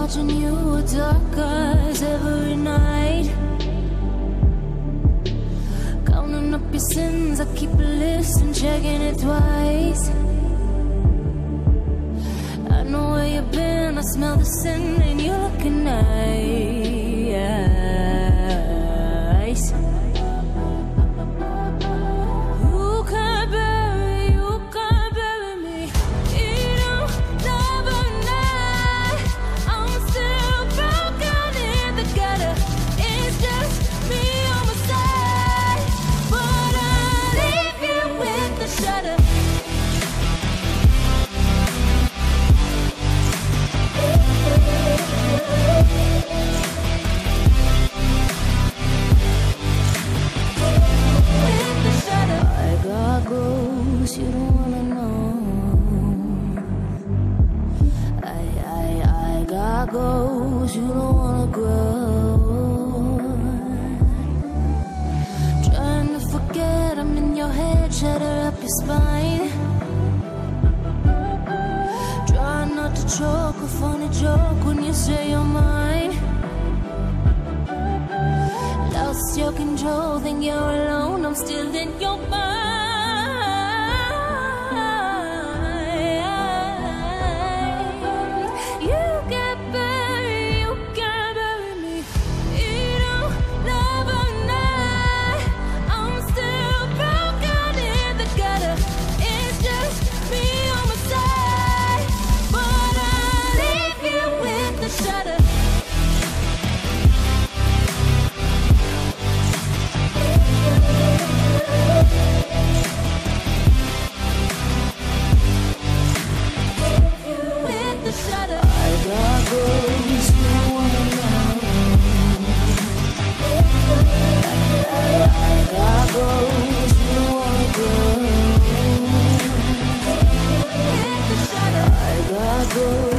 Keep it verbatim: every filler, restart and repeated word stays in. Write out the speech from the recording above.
watching you with dark eyes every night. Counting up your sins, I keep a list and checking it twice. I know where you've been, I smell the sin and you're looking nice. You can't bury, you can't bury me. You don't never know. I'm still broken in the gutter. It's just me on my side, but I leave you with the shudder. You don't wanna know. I, I, I got goals you don't wanna grow. Trying to forget I'm in your head, shatter up your spine. Trying not to choke, a funny joke when you say you're mine. Lost your control, think you're alone, I'm still in your mind. I got